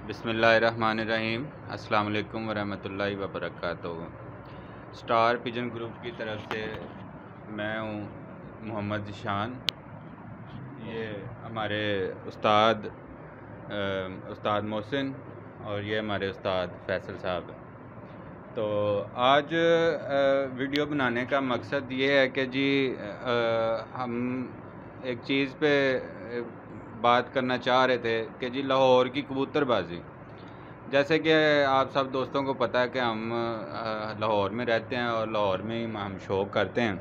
बिस्मिल्लाहिर्रहमानिर्रहीम। अस्सलाम वालेकुम वरहमतुल्लाहि वबरकातुहू। स्टार पिजन ग्रुप की तरफ से मैं हूँ मोहम्मद ज़ीशान। ये हमारे उस्ताद मोहसिन और ये हमारे उस्ताद फैसल साहब हैं। तो आज वीडियो बनाने का मकसद ये है कि जी हम एक चीज़ पे बात करना चाह रहे थे कि जी लाहौर की कबूतरबाजी। जैसे कि आप सब दोस्तों को पता है कि हम लाहौर में रहते हैं और लाहौर में ही हम शौक़ करते हैं।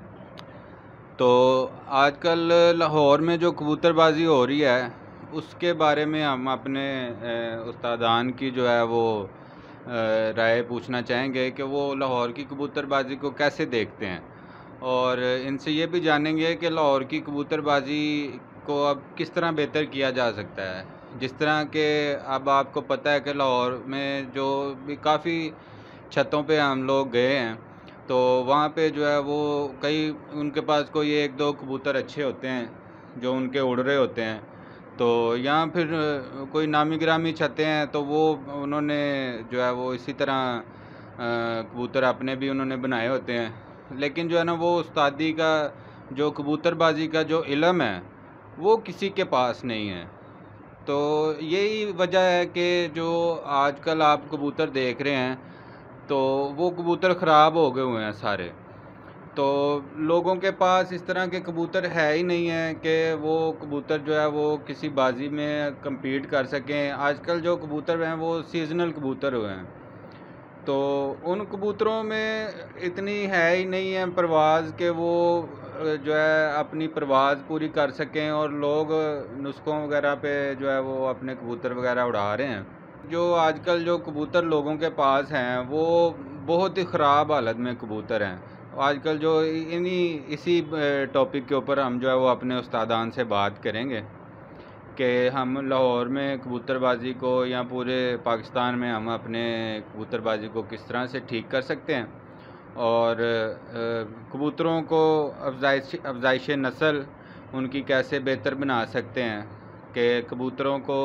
तो आजकल लाहौर में जो कबूतरबाजी हो रही है उसके बारे में हम अपने उस्तादान की जो है वो राय पूछना चाहेंगे कि वो लाहौर की कबूतरबाजी को कैसे देखते हैं, और इनसे ये भी जानेंगे कि लाहौर की कबूतरबाजी को अब किस तरह बेहतर किया जा सकता है। जिस तरह के अब आपको पता है कि लाहौर में जो भी काफ़ी छतों पे हम लोग गए हैं तो वहाँ पे जो है वो कई उनके पास कोई एक दो कबूतर अच्छे होते हैं जो उनके उड़ रहे होते हैं। तो यहाँ फिर कोई नामी गिरामी छतें हैं तो वो उन्होंने जो है वो इसी तरह कबूतर अपने भी उन्होंने बनाए होते हैं, लेकिन जो है ना वो उस्तादी का जो कबूतरबाजी का जो इल्म है वो किसी के पास नहीं है। तो यही वजह है कि जो आजकल आप कबूतर देख रहे हैं तो वो कबूतर ख़राब हो गए हुए हैं सारे। तो लोगों के पास इस तरह के कबूतर है ही नहीं है कि वो कबूतर जो है वो किसी बाजी में compete कर सकें। आजकल जो कबूतर हैं वो सीज़नल कबूतर हुए हैं, तो उन कबूतरों में इतनी है ही नहीं है परवाज़ कि वो जो है अपनी परवाज़ पूरी कर सकें, और लोग नुस्खों वगैरह पे जो है वो अपने कबूतर वगैरह उड़ा रहे हैं। जो आजकल जो कबूतर लोगों के पास हैं वो बहुत ही ख़राब हालत में कबूतर हैं। आजकल जो इसी टॉपिक के ऊपर हम जो है वो अपने उस्तादान से बात करेंगे कि हम लाहौर में कबूतरबाजी को या पूरे पाकिस्तान में हम अपने कबूतरबाजी को किस तरह से ठीक कर सकते हैं, और कबूतरों को अफजाइश नस्ल उनकी कैसे बेहतर बना सकते हैं कि कबूतरों को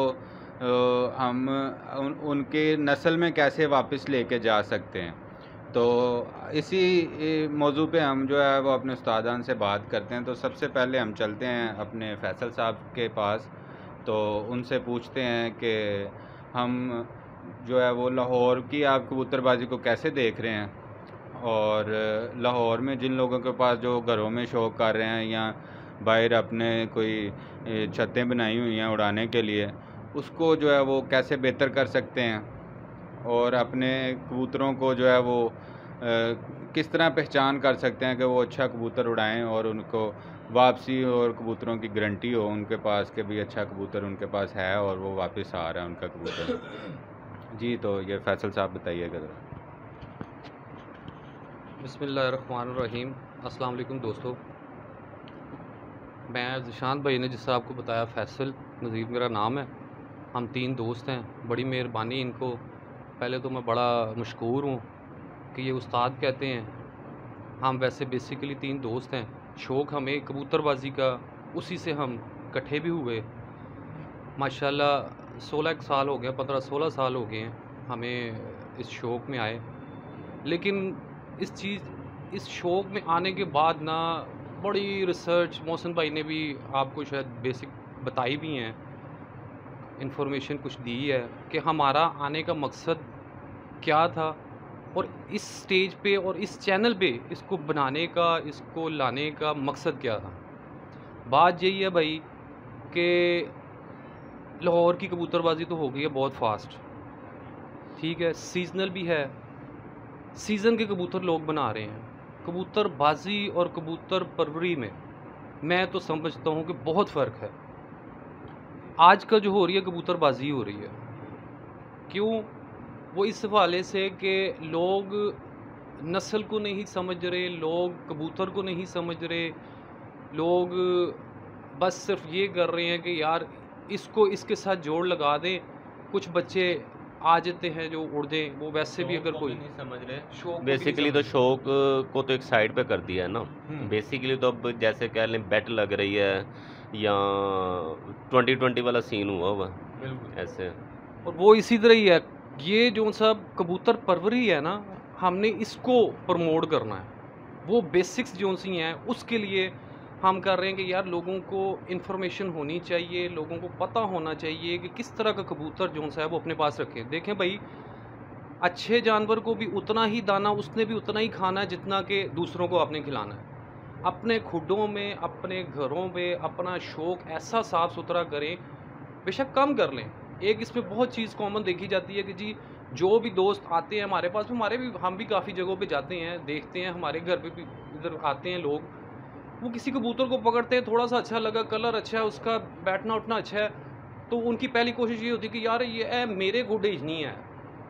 हम उनके नस्ल में कैसे वापस लेके जा सकते हैं। तो इसी मौजू पे हम जो है वो अपने उस्तादान से बात करते हैं। तो सबसे पहले हम चलते हैं अपने फैसल साहब के पास, तो उनसे पूछते हैं कि हम जो है वो लाहौर की आप कबूतरबाजी को कैसे देख रहे हैं, और लाहौर में जिन लोगों के पास जो घरों में शौक़ कर रहे हैं या बाहर अपने कोई छतें बनाई हुई हैं उड़ाने के लिए, उसको जो है वो कैसे बेहतर कर सकते हैं, और अपने कबूतरों को जो है वो किस तरह पहचान कर सकते हैं कि वो अच्छा कबूतर उड़ाएं और उनको वापसी और कबूतरों की गारंटी हो उनके पास कि भी अच्छा कबूतर उनके पास है और वो वापस आ रहा है उनका कबूतर। जी, तो ये फैसल साहब बताइएगा ज़रा। बिस्मिल्लाहिर्रहमानिर्रहीम। अस्सलाम वालेकुम दोस्तों, मैं ज़ीशान भाई ने जिससे आपको बताया फैसल नज़ीर मेरा नाम है। हम 3 दोस्त हैं, बड़ी मेहरबानी इनको। पहले तो मैं बड़ा मशकूर हूँ कि ये उस्ताद कहते हैं। हम वैसे बेसिकली 3 दोस्त हैं, शौक़ हमें कबूतरबाजी का उसी से हम इकट्ठे भी हुए। माशाल्लाह 16 साल हो गया, 15-16 साल हो गए हैं हमें इस शौक़ में आए। लेकिन इस शौक़ में आने के बाद ना बड़ी रिसर्च मोहसिन भाई ने भी आपको शायद बेसिक बताई भी हैं, इन्फॉर्मेशन कुछ दी है कि हमारा आने का मकसद क्या था और इस स्टेज पे और इस चैनल पे इसको बनाने का, इसको लाने का मकसद क्या था। बात यही है भाई कि लाहौर की कबूतरबाजी तो हो गई है बहुत फास्ट, ठीक है, सीज़नल भी है। सीज़न के कबूतर लोग बना रहे हैं। कबूतरबाजी और कबूतर परवरी में मैं तो समझता हूँ कि बहुत फ़र्क है। आजकल जो हो रही है कबूतरबाजी हो रही है, क्यों? वो इस हवाले से कि लोग नस्ल को नहीं समझ रहे, लोग कबूतर को नहीं समझ रहे, लोग बस सिर्फ ये कर रहे हैं कि यार इसको इसके साथ जोड़ लगा दें। कुछ बच्चे आ जाते हैं जो उड़ दें, वो वैसे भी अगर कोई नहीं समझ रहे, शौक बेसिकली तो शौक को तो एक साइड पे कर दिया है ना। बेसिकली तो अब जैसे कह लें बेट लग रही है या 2020 वाला सीन हुआ बिल्कुल ऐसे। और वो इसी तरह ही है। ये जो सब कबूतर परवरी है ना, हमने इसको प्रमोट करना है। वो बेसिक्स जो सी हैं उसके लिए हम कर रहे हैं कि यार लोगों को इन्फॉर्मेशन होनी चाहिए, लोगों को पता होना चाहिए कि किस तरह का कबूतर जो सा है वो अपने पास रखें। देखें भाई, अच्छे जानवर को भी उतना ही दाना उसने भी उतना ही खाना है जितना कि दूसरों को आपने खिलाना है। अपने खुडों में, अपने घरों में अपना शौक ऐसा साफ़ सुथरा करें, बेशक कम कर लें। एक इसमें बहुत चीज़ कॉमन देखी जाती है कि जी जो भी दोस्त आते हैं हमारे पास, हमारे भी हम भी काफ़ी जगहों पे जाते हैं, देखते हैं, हमारे घर पे भी इधर आते हैं लोग, वो किसी कबूतर को पकड़ते हैं, थोड़ा सा अच्छा लगा, कलर अच्छा है उसका, बैठना उठना अच्छा है, तो उनकी पहली कोशिश ये होती है कि यार ये मेरे गुडेज नहीं है,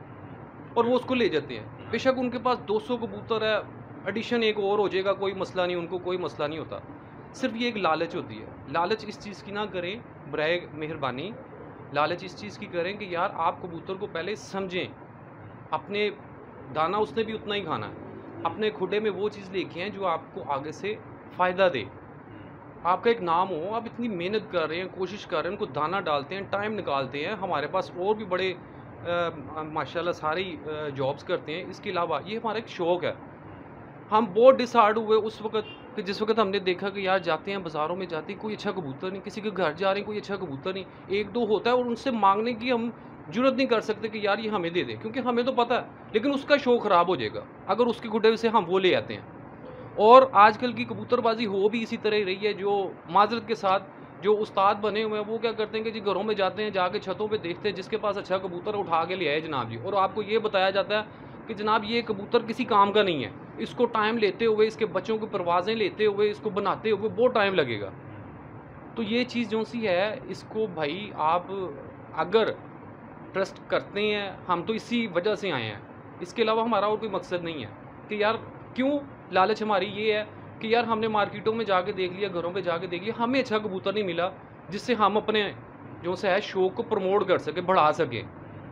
और वो उसको ले जाते हैं। बेशक उनके पास 200 कबूतर है, एडिशन एक और हो जाएगा, कोई मसला नहीं, उनको कोई मसला नहीं होता। सिर्फ ये एक लालच होती है। लालच इस चीज़ की ना करें, बराए मेहरबानी लालच इस चीज़ की करें कि यार आप कबूतर को पहले समझें, अपने दाना उसने भी उतना ही खाना है, अपने खुडे में वो चीज़ लेके आएँ जो आपको आगे से फ़ायदा दे, आपका एक नाम हो। आप इतनी मेहनत कर रहे हैं, कोशिश कर रहे हैं, उनको दाना डालते हैं, टाइम निकालते हैं। हमारे पास और भी बड़े माशाल्लाह सारी जॉब्स करते हैं, इसके अलावा ये हमारा एक शौक़ है। हम बहुत डिसहार्ड हुए उस वक़्त कि जिस वक़्त हमने देखा कि यार जाते हैं बाज़ारों में, जाते हैं कोई अच्छा कबूतर नहीं, किसी के घर जा रहे हैं कोई अच्छा कबूतर नहीं, एक दो होता है और उनसे मांगने की हम जुर्रत नहीं कर सकते कि यार ये हमें दे दे, क्योंकि हमें तो पता है, लेकिन उसका शौक़ ख़राब हो जाएगा अगर उसके गुड्डे से हम वो ले आते हैं। और आजकल की कबूतरबाजी हो भी इसी तरह रही है, जो माजरत के साथ जो उस्ताद बने हुए हैं वो क्या करते हैं कि जी घरों में जाते हैं, जाके छतों पे देखते हैं जिसके पास अच्छा कबूतर उठा के ले आए जनाब जी, और आपको ये बताया जाता है कि जनाब ये कबूतर किसी काम का नहीं है, इसको टाइम लेते हुए, इसके बच्चों की परवाज़ें लेते हुए, इसको बनाते हुए बहुत टाइम लगेगा। तो ये चीज़ जो सी है, इसको भाई आप अगर ट्रस्ट करते हैं, हम तो इसी वजह से आए हैं, इसके अलावा हमारा और कोई मकसद नहीं है कि यार क्यों। लालच हमारी ये है कि यार हमने मार्केटों में जाके देख लिया, घरों पे जाके देख लिया, हमें अच्छा कबूतर नहीं मिला जिससे हम अपने जो सा है शौक़ को प्रमोट कर सके, बढ़ा सकें।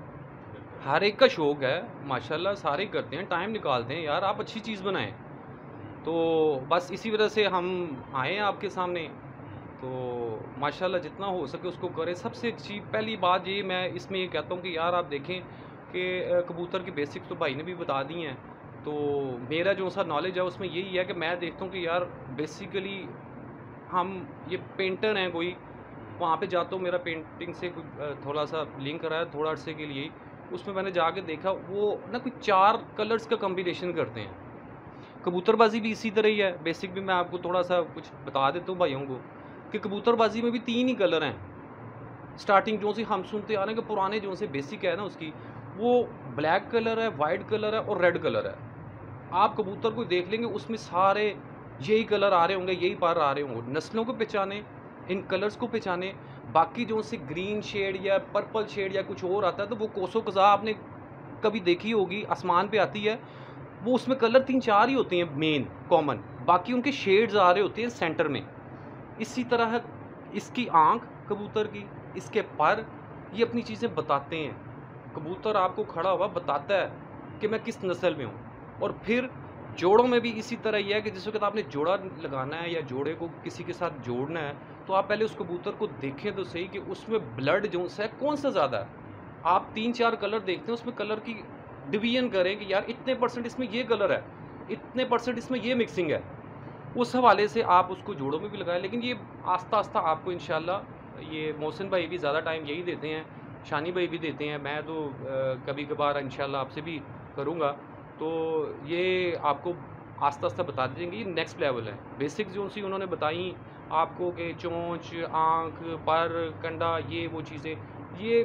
हर एक का शौक़ है माशाल्लाह, सारे करते हैं, टाइम निकालते हैं, यार आप अच्छी चीज़ बनाएं। तो बस इसी वजह से हम आए हैं आपके सामने। तो माशाल्लाह जितना हो सके उसको करें। सबसे अच्छी पहली बात ये मैं इसमें ये कहता हूँ कि यार आप देखें कि कबूतर की बेसिक्स तो भाई ने भी बता दी हैं, तो मेरा जो सा नॉलेज है उसमें यही है कि मैं देखता हूँ कि यार बेसिकली हम ये पेंटर हैं, कोई वहाँ पे जाता हूँ, मेरा पेंटिंग से थोड़ा सा लिंक रहा है थोड़ा अरसे के लिए, उसमें मैंने जाके देखा वो ना कोई 4 कलर्स का कॉम्बिनेशन करते हैं। कबूतरबाजी भी इसी तरह ही है, बेसिक भी मैं आपको थोड़ा सा कुछ बता देता हूँ भाइयों को कि कबूतरबाजी में भी 3 ही कलर हैं। स्टार्टिंग जो से हम सुनते आ रहे हैं कि पुराने जो से बेसिक है ना उसकी, वो ब्लैक कलर है, वाइट कलर है और रेड कलर है। आप कबूतर को देख लेंगे उसमें सारे यही कलर आ रहे होंगे, यही पर आ रहे होंगे। नस्लों को पहचाने, इन कलर्स को पहचाने। बाकी जो से ग्रीन शेड या पर्पल शेड या कुछ और आता है तो वो कोसो कज़ा आपने कभी देखी होगी, आसमान पे आती है, वो उसमें कलर 3-4 ही होते हैं मेन कॉमन, बाकी उनके शेड्स आ रहे होते हैं सेंटर में। इसी तरह है इसकी आँख कबूतर की, इसके पर, ये अपनी चीज़ें बताते हैं। कबूतर आपको खड़ा हुआ बताता है कि मैं किस नस्ल में हूँ। और फिर जोड़ों में भी इसी तरह ही है कि जिस वक्त आपने जोड़ा लगाना है या जोड़े को किसी के साथ जोड़ना है, तो आप पहले उस कबूतर को देखें तो सही कि उसमें ब्लड जो है कौन सा ज़्यादा है। आप 3-4 कलर देखते हैं, उसमें कलर की डिवीजन करें कि यार इतने % इसमें ये कलर है, इतने % इसमें ये मिक्सिंग है। उस हवाले से आप उसको जोड़ों में भी लगाएं। लेकिन ये आस्ता आस्ता आपको इंशाल्लाह, ये मोहसिन भाई भी ज़्यादा टाइम यही देते हैं, शानी भाई भी देते हैं, मैं तो कभी कभार इंशाल्लाह आपसे भी करूँगा, तो ये आपको आस्ता आस्ता बता देंगे। ये नेक्स्ट लेवल है। बेसिक्स जो सी उन्होंने बताई आपको कि चोंच, आँख, पर, कंडा, ये वो चीज़ें, ये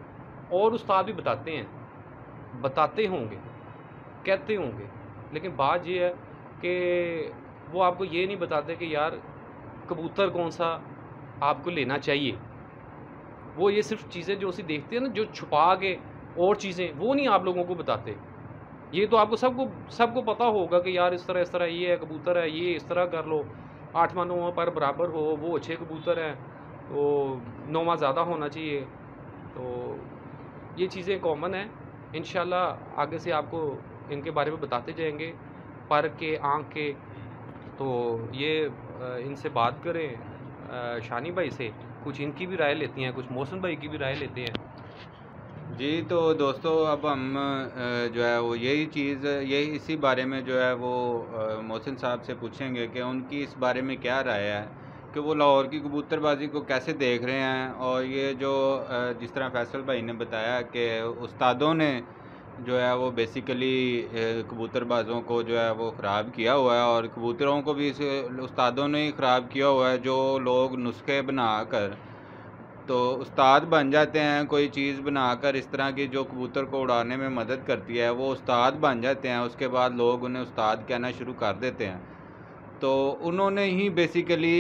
और उस्ताद भी बताते हैं, बताते होंगे, कहते होंगे, लेकिन बात ये है कि वो आपको ये नहीं बताते कि यार कबूतर कौन सा आपको लेना चाहिए। वो ये सिर्फ चीज़ें जो सी देखते हैं ना, जो छुपा के और चीज़ें, वो नहीं आप लोगों को बताते। ये तो आपको सबको पता होगा कि यार इस तरह ये है कबूतर है, ये इस तरह कर लो, 8वां 9वां पर बराबर हो, वो अच्छे कबूतर हैं, तो 9वां ज़्यादा होना चाहिए। तो ये चीज़ें कॉमन हैं। इंशाल्लाह आगे से आपको इनके बारे में बताते जाएंगे, पर के, आँख के। तो ये इनसे बात करें शानी भाई से, कुछ इनकी भी राय लेती हैं, कुछ मोहसिन भाई की भी राय लेते हैं। जी, तो दोस्तों अब हम जो है वो यही इसी बारे में जो है वो मोहसिन साहब से पूछेंगे कि उनकी इस बारे में क्या राय है कि वो लाहौर की कबूतरबाजी को कैसे देख रहे हैं। और ये जो जिस तरह फैसल भाई ने बताया कि उस्तादों ने जो है वो बेसिकली कबूतरबाज़ों को जो है वो ख़राब किया हुआ है, और कबूतरों को भी इस उस्तादों ने ही ख़राब किया हुआ है, जो लोग नुस्खे बनाकर तो उस्ताद बन जाते हैं। कोई चीज़ बनाकर इस तरह की जो कबूतर को उड़ाने में मदद करती है, वो उस्ताद बन जाते हैं। उसके बाद लोग उन्हें उस्ताद कहना शुरू कर देते हैं। तो उन्होंने ही बेसिकली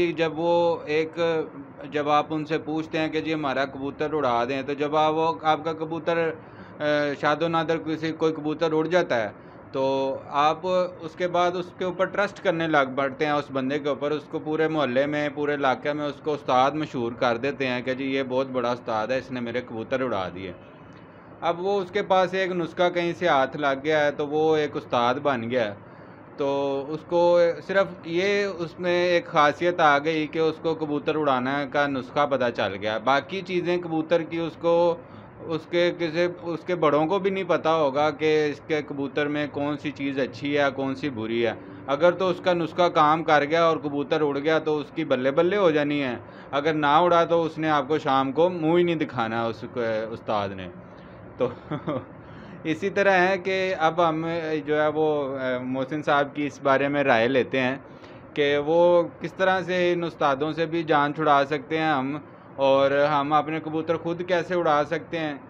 जब आप उनसे पूछते हैं कि जी हमारा कबूतर उड़ा दें, तो जब आपका कबूतर शादो नादर कोई कबूतर उड़ जाता है, तो आप उसके बाद उसके ऊपर ट्रस्ट करने लग पड़ते हैं उस बंदे के ऊपर। उसको पूरे मोहल्ले में, पूरे इलाके में उसको उस्ताद मशहूर कर देते हैं कि जी ये बहुत बड़ा उस्ताद है, इसने मेरे कबूतर उड़ा दिए। अब वो उसके पास एक नुस्खा कहीं से हाथ लग गया है, तो वो एक उस्ताद बन गया है। तो उसको सिर्फ ये उसमें एक ख़ासियत आ गई कि उसको कबूतर उड़ाने का नुस्खा पता चल गया। बाकी चीज़ें कबूतर की उसके बड़ों को भी नहीं पता होगा कि इसके कबूतर में कौन सी चीज़ अच्छी है, कौन सी बुरी है। अगर तो उसका नुस्खा काम कर गया और कबूतर उड़ गया तो उसकी बल्ले बल्ले हो जानी है। अगर ना उड़ा तो उसने आपको शाम को मुँह ही नहीं दिखाना उस्ताद ने। तो इसी तरह है कि अब हम जो है वो मोहसिन साहब की इस बारे में राय लेते हैं कि वो किस तरह से इन उस्तादों से भी जान छुड़ा सकते हैं हम, और हम अपने कबूतर खुद कैसे उड़ा सकते हैं।